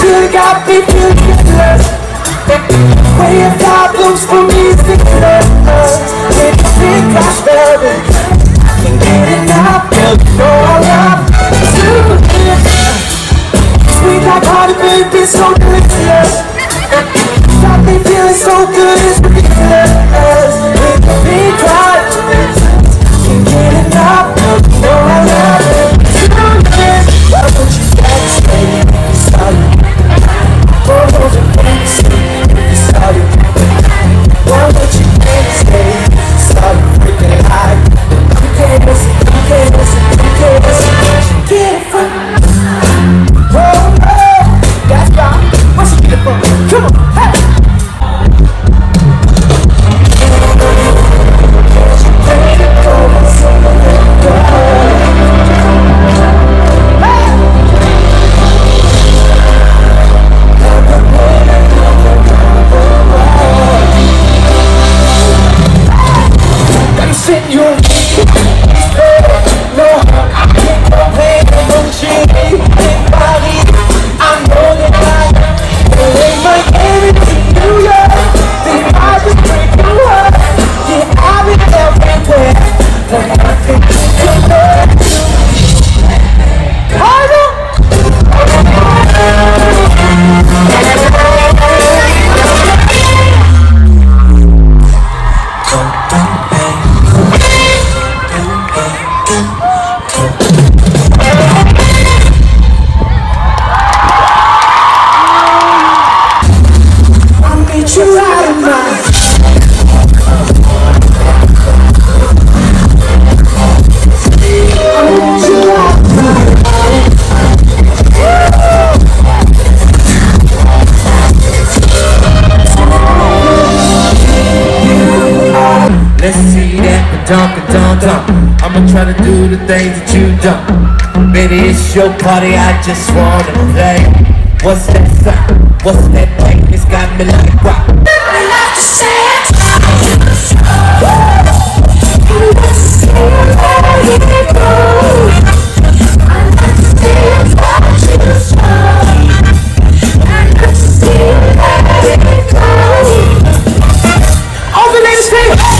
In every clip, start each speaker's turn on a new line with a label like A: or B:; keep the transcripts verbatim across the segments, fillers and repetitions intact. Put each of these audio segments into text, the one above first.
A: feeling got me feeling good. Way of problems for me is the good. When you think I spell it, I can get enough. Girl, you know I love you. Sweet like honey, baby, so delicious. Got me feeling so good, it's ridiculous. When you think I can get enough. Girl, you know I love you. Why would you back straight? Sorry. Why would you back straight? Sorry. Why would you back straight? Sorry, freaking high. You can't listen, you can't listen, you can't listen. Get it from me. Oh, oh, that's right. Where'd you get it from? Come on, hey.
B: I'ma try to do the things that you don't. Baby, it's your party, I just wanna play. What's that sound? What's that thing? It's got me like rock. I love to say it. I love to say it, let it go. I love to see it, watch you show. I love to see it, let it go. All the ladies say it.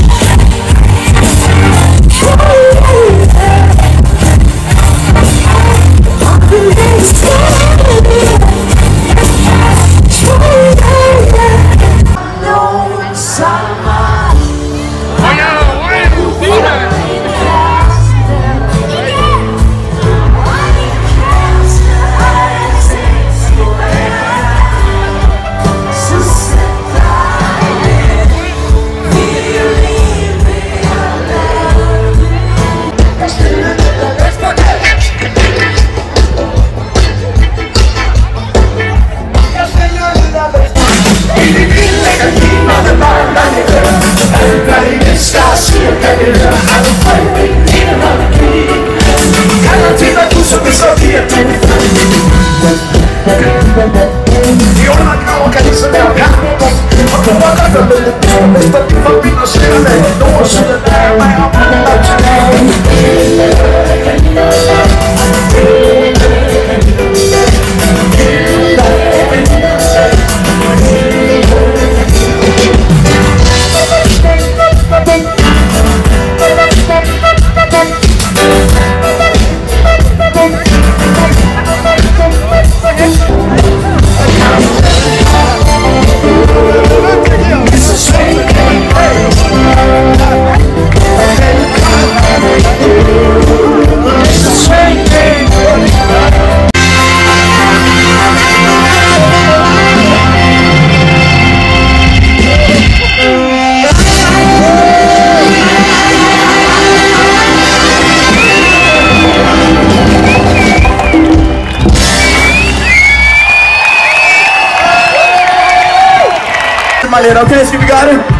C: Okay, ska vi göra det?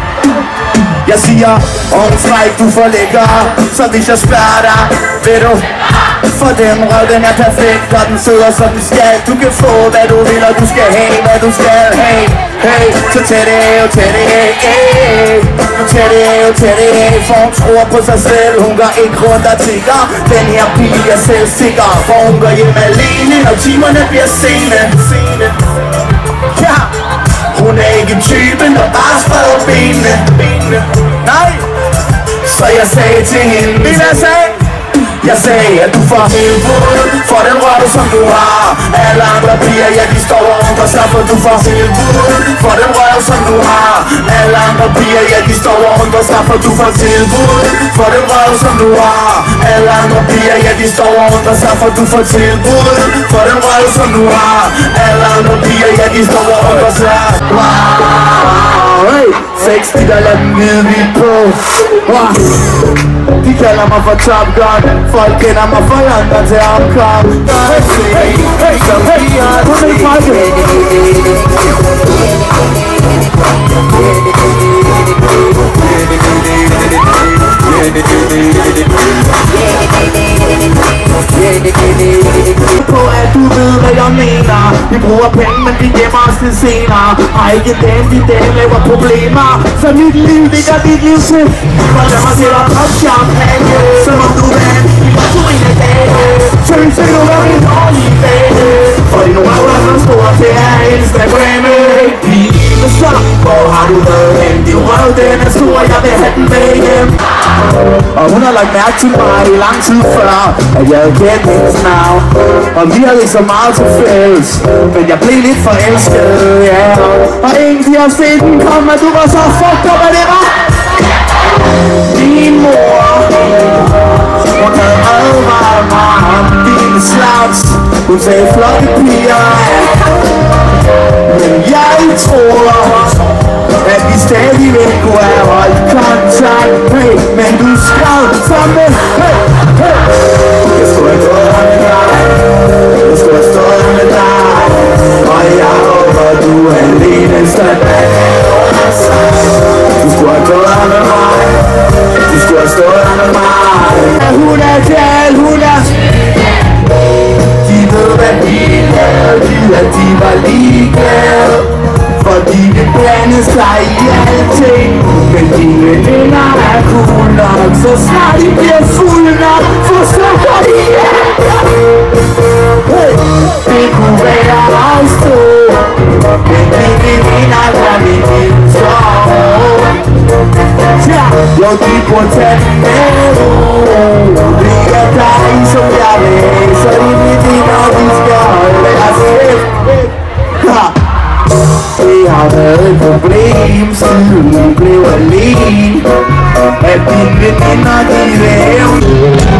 C: Jag ser om flight, du får lägga så vi kör spärra. Vet du? For den røv, den er perfekt, og den sidder som den skal. Du kan få hvad du vil, og du skal have hvad du skal. Hey, hey, så tag det af, tag det af, hey. Nu tag det af, tag det af, for hun tror på sig selv. Hun går ikke rundt og tigger. Den her pige er selvsikker, for hun går hjem alene, når timerne bliver sene. Ja, hun er ikke typen, der bare spreder benene. Nej, så jeg sagde til hende, hvad jeg sagde? Jeg sagde, at du får tilbud for den røv, som du har. Alle andre piger, ja, de står rundt og skaffer. Du får tilbud for den røv, som du har. Alle andre piger, ja, de står rundt og skaffer. Du får tilbud for den røv, som du har. Alle andre piger, ja, de står rundt og skaffer. Du får tilbud for den røv, som du har. Alle andre piger, ja, de står rundt og skaffer. Hey, seks, de der lader dem vide vi på. De kalder mig for Top Gun. Folk kender mig for London til opkom. Hey, hey, hey, hey, hey, kom ind, Michael. På at du ved hvad jeg mener. Vi bruger penge, men vi gemmer os til senere. Har ikke dem, de dem laver problemer. Så mit liv ligger dit liv til. For lad mig sætte op champagne. Som om du vandt i Martin i dag. Synes du var min dårlige bane. For din røvler som store til at Instagramme. Pige, så hvor har du været hen? Din røv den er stor, jeg vil have den med hjem. Og hun har lagt mærke til mig i lang tid før, at jeg havde kendt hendes navn. Og vi havde ikke så meget til fælles, men jeg blev lidt forelsket, ja. Og ingen de har set den komme, at du var så fucked up, at det var din mor. Hun havde advaret mig om din slags. Hun sagde flotte piger, men jeg tror at vi stadigvæk kunne have holdt kontakt. Hey, men du skrev som en hey, hey. Jeg skulle have gået her med dig. Jeg skulle have stået med dig. Og jeg håber du er alene stadig. Du skulle have gået her med mig. Du skulle have stået her med mig. Hun er gal, hun er. De ved hvad de lavede. De at de var ligeglade. Fordi det blandes sig i alting. Men dine veninder er cool nok. Så snart de bliver fulde nok, forsøger de hey. Det kunne være afstå. Men dine veninder er min indtår. Ja, jo de burde tage den med ro. Det er dig som jeg vil. Så de veninder de skal holde deres kæft. Det har været et problem, siden du blev alene. At dine veninder, de vil hævne.